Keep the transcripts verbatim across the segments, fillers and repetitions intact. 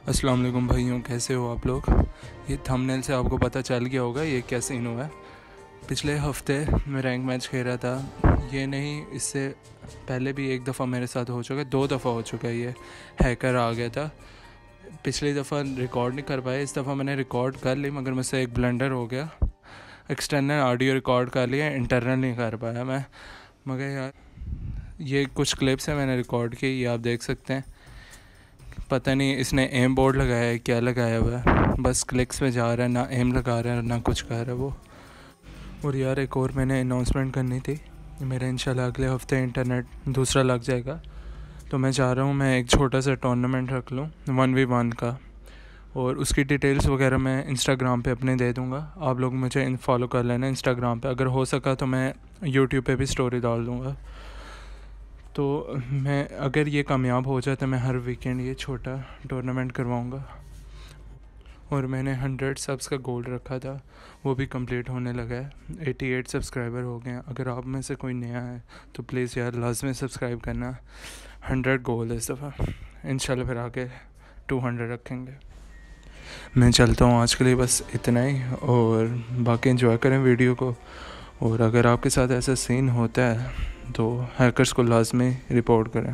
अस्सलाम वालेकुम भाइयों, कैसे हो आप लोग। ये थंबनेल से आपको पता चल गया होगा ये क्या सीन हुआ है। पिछले हफ्ते मैं रैंक मैच खेल रहा था। ये नहीं, इससे पहले भी एक दफ़ा मेरे साथ हो चुका है, दो दफ़ा हो चुका है। ये हैकर आ गया था। पिछली दफ़ा रिकॉर्ड नहीं कर पाया, इस दफ़ा मैंने रिकॉर्ड कर ली मगर मुझसे एक ब्लंडर हो गया। एक्सटर्नल ऑडियो रिकॉर्ड कर लिया, इंटरनल नहीं कर पाया मैं। मगर यार ये कुछ क्लिप्स हैं मैंने रिकॉर्ड की, ये आप देख सकते हैं। पता नहीं इसने एम बोर्ड लगाया है, क्या लगाया हुआ है, बस क्लिक्स में जा रहा है, ना एम लगा रहा है ना कुछ कर रहा है वो। और यार एक और मैंने अनाउंसमेंट करनी थी। मेरा इंशाल्लाह अगले हफ्ते इंटरनेट दूसरा लग जाएगा, तो मैं चाह रहा हूँ मैं एक छोटा सा टूर्नामेंट रख लूँ वन वी वन का। और उसकी डिटेल्स वगैरह मैं इंस्टाग्राम पे अपने दे दूँगा, आप लोग मुझे फॉलो कर लेना इंस्टाग्राम पे। अगर हो सका तो मैं यूट्यूब पे भी स्टोरी डाल दूँगा। तो मैं अगर ये कामयाब हो जाए तो मैं हर वीकेंड ये छोटा टूर्नामेंट करवाऊँगा। और मैंने हंड्रेड सब्स का गोल रखा था, वो भी कंप्लीट होने लगा है। एटी एट सब्सक्राइबर हो गए हैं। अगर आप में से कोई नया है तो प्लीज़ यार लाजमी सब्सक्राइब करना। हंड्रेड गोल है इस दफ़ा, इंशाल्लाह फिर आगे टू हंड्रेड रखेंगे। मैं चलता हूँ आज के लिए, बस इतना ही। और बाकी एंजॉय करें वीडियो को। और अगर आपके साथ ऐसा सीन होता है तो हैकर्स को लाजमी रिपोर्ट करें।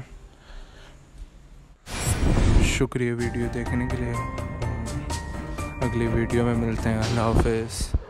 शुक्रिया वीडियो देखने के लिए। अगली वीडियो में मिलते हैं। अल्लाह हाफ़िज़।